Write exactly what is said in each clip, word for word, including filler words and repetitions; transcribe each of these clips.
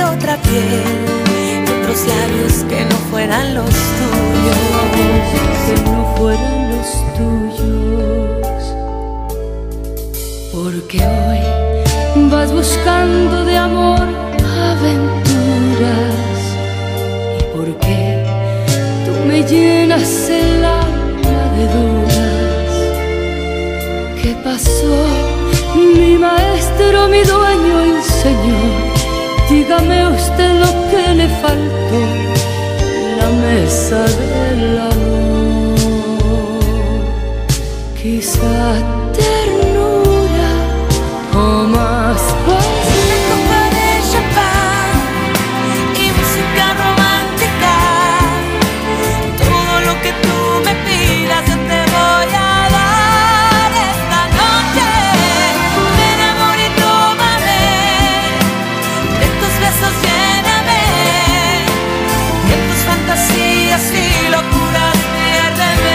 otra piel, de otros labios que no fueran los tuyos, que no fueran los tuyos. Porque hoy vas buscando de amor aventuras, y porque tú me llenas el alma de dudas. ¿Qué pasó? Mi maestro, mi dueño y señor, dígame usted lo que le faltó en la mesa del amor. Quizá ternura o más paz. Una copa de champán y música romántica, todo lo que tú me pidas yo te voy a dar esta noche. Ven amor y tómame, de tus besos lléname, y en tus fantasías y locuras piérdeme.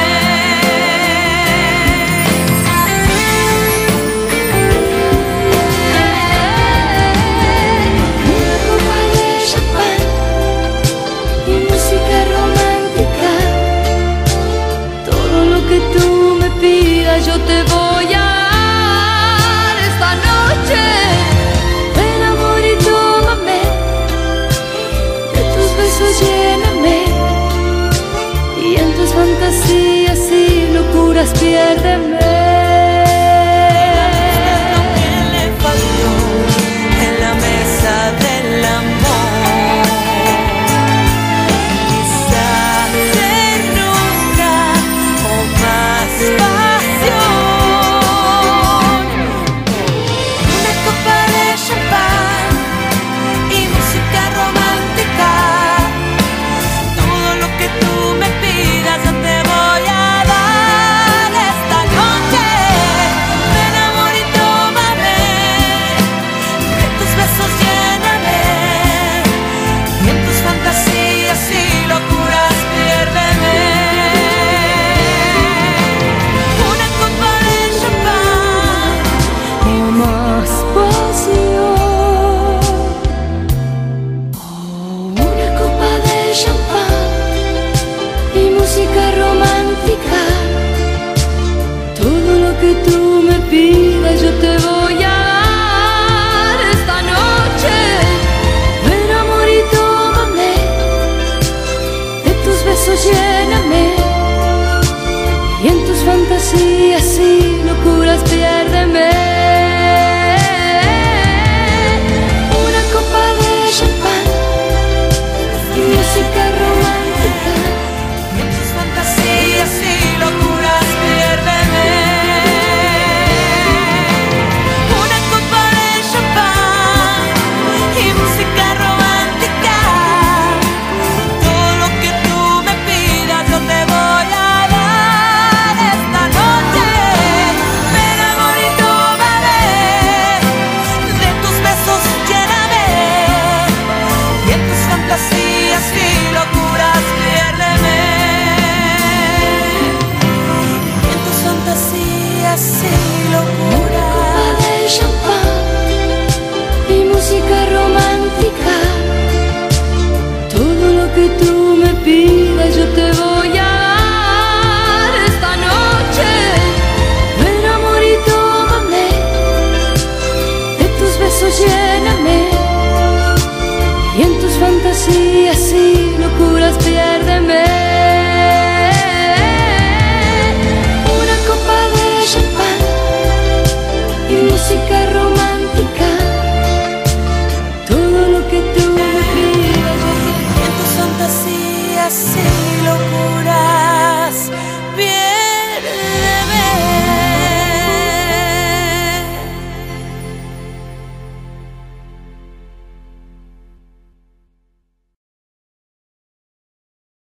Yo te voy a dar esta noche. Ven amor y tómame, de tus besos lléname, y en tus fantasías y locuras piérdeme. Lo que le faltó en la mesa del amor, quizá ternura o más pasión. Una copa de champán y música romántica, todo lo que tú me pidas yo te voy a dar esta noche. Ven amor y tómame, de tus besos lléname, y en tus fantasías y locuras piérdeme. Una copa de champán O más pasión. una copa de champán Y música romántica, todo lo que tú me pidas yo te voy a dar esta noche. Ven amor y tómame, de tus besos lléname, y en tus fantasías y locuras piérdeme. Una copa de champán y música romántica, en tus fantasías y locuras piérdeme. Una copa de champán y música romántica, todo lo que tú me pidas yo te voy a dar esta noche. Ven amor y tómame, de tus besos lléname, y en tus fantasías y locuras piérdeme. En tus fantasías y locuras. de champán y música romántica, todo lo que tú me pidas yo te voy a dar esta noche. Ven amor y tómame, de tus besos lléname, y en tus fantasías y locuras piérdeme.